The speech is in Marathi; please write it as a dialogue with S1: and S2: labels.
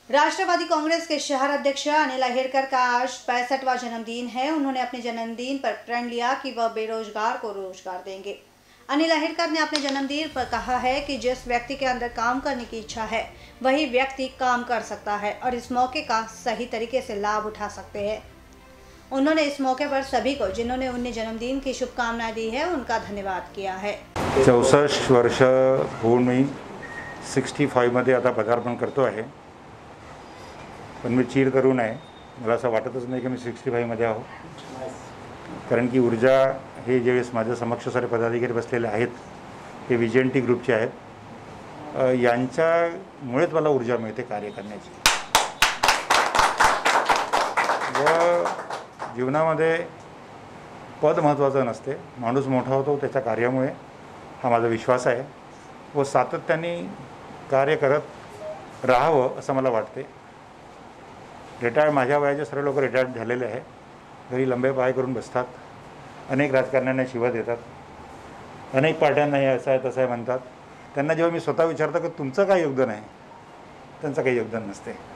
S1: राष्ट्रवादी कांग्रेस के शहर अध्यक्ष अनिल अहेरकर का आज 65वां जन्मदिन है। उन्होंने अपने जन्मदिन पर प्रण लिया कि वह बेरोजगार को रोजगार देंगे। अनिल अहेरकर ने अपने जन्मदिन पर कहा है कि जिस व्यक्ति के अंदर काम करने की इच्छा है वही व्यक्ति काम कर सकता है और इस मौके का सही तरीके से लाभ उठा सकते हैं। उन्होंने इस मौके पर सभी को जिन्होंने उन्हें जन्मदिन की शुभकामनाएं दी है उनका धन्यवाद किया है।
S2: 64 वर्ष होऊन मी 65 मध्ये आता पदार्पण करतो आहे, पण मी चीर करू नये, मला असं वाटतच नाही की मी 65 मध्ये आहो, कारण की ऊर्जा हे ज्यावेळेस माझ्या समक्ष सारे पदाधिकारी बसलेले आहेत ते विजयंती ग्रुपचे आहेत, यांच्यामुळेच मला ऊर्जा मिळते कार्य करण्याची। व जीवनामध्ये पद महत्त्वाचं नसते, माणूस मोठा होतो त्याच्या कार्यामुळे, हा माझा विश्वास आहे व सातत्याने कार्य करत राहावं असं मला वाटते। रिटायर माझ्या वयाचे सर्व लोक रिटायर्ड झालेले आहे, घरी लंबे पाय करून बसतात, अनेक राजकारण्यांना शिवा देतात, अनेक पार्ट्यांना हे असं आहे तसं आहे म्हणतात। त्यांना जेव्हा मी स्वतः विचारतो की तुमचं काय योगदान आहे, त्यांचं काही योगदान नसते।